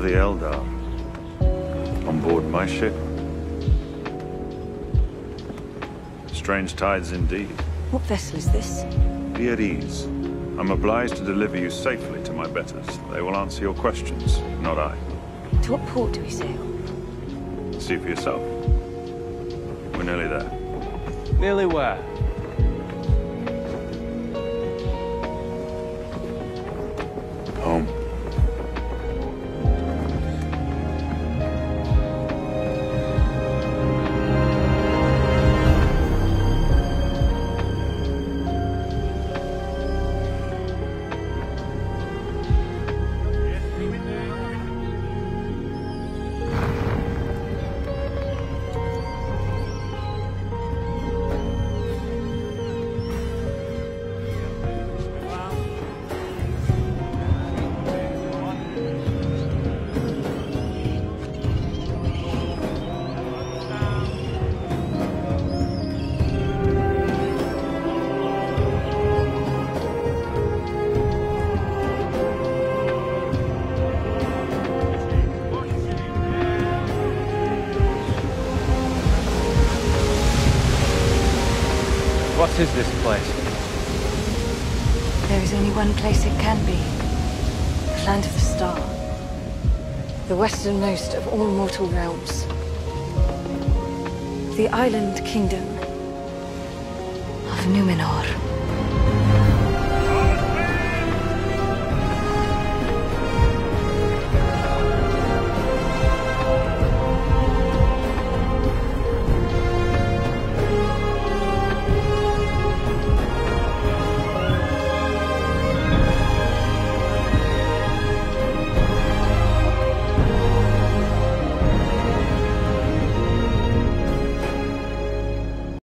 the Eldar. On board my ship. Strange tides indeed. What vessel is this? Be at ease. I'm obliged to deliver you safely to my betters. They will answer your questions, not I. To what port do we sail? See for yourself. We're nearly there. Nearly where? Home. What is this place? There is only one place it can be. The land of the star. The westernmost of all mortal realms. The island kingdom of Númenor.